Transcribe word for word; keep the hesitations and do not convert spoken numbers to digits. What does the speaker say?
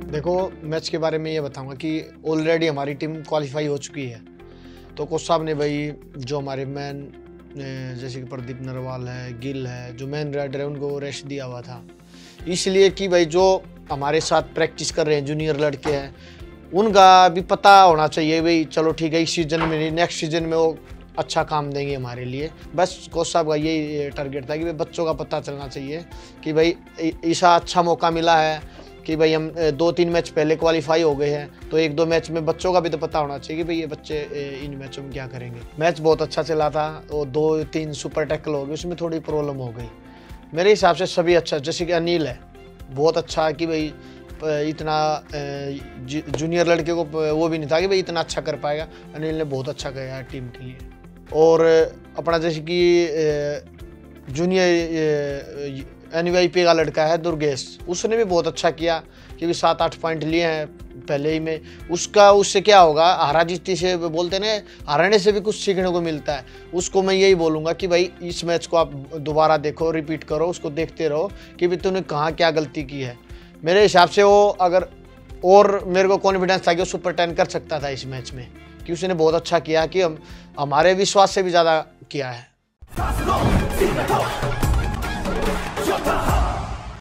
देखो, मैच के बारे में ये बताऊंगा कि ऑलरेडी हमारी टीम क्वालिफाई हो चुकी है। तो कोच साहब ने भाई जो हमारे मैन जैसे कि प्रदीप नरवाल है, गिल है, जो मैन राइडर है, उनको रेस्ट दिया हुआ था, इसलिए कि भाई जो हमारे साथ प्रैक्टिस कर रहे हैं जूनियर लड़के हैं, उनका भी पता होना चाहिए भाई चलो ठीक है, इस सीज़न में नहीं, नेक्स्ट सीज़न में वो अच्छा काम देंगे हमारे लिए। बस कोच साहब का यही टारगेट था कि भाई बच्चों का पता चलना चाहिए कि भाई ऐसा अच्छा मौका मिला है कि भाई हम दो तीन मैच पहले क्वालिफाई हो गए हैं, तो एक दो मैच में बच्चों का भी तो पता होना चाहिए कि भाई ये बच्चे इन मैचों में क्या करेंगे। मैच बहुत अच्छा चला था, वो दो तीन सुपर टैकल हो गए, उसमें थोड़ी प्रॉब्लम हो गई। मेरे हिसाब से सभी अच्छा, जैसे कि अनिल है बहुत अच्छा है कि भाई इतना जूनियर लड़के को वो भी नहीं था कि भाई इतना अच्छा कर पाएगा। अनिल ने बहुत अच्छा किया है टीम के लिए। और अपना जैसे कि जूनियर एन वाई पी का लड़का है दुर्गेश, उसने भी बहुत अच्छा किया क्योंकि सात आठ पॉइंट लिए हैं पहले ही में। उसका उससे क्या होगा, हारा जीती से बोलते ना, हारने से भी कुछ सीखने को मिलता है। उसको मैं यही बोलूँगा कि भाई इस मैच को आप दोबारा देखो, रिपीट करो, उसको देखते रहो कि भाई तूने कहाँ क्या गलती की है। मेरे हिसाब से वो अगर और मेरे को कॉन्फिडेंस था कि वो सुपर टेन कर सकता था इस मैच में, कि उसने बहुत अच्छा किया कि हम हमारे विश्वास से भी ज़्यादा किया है।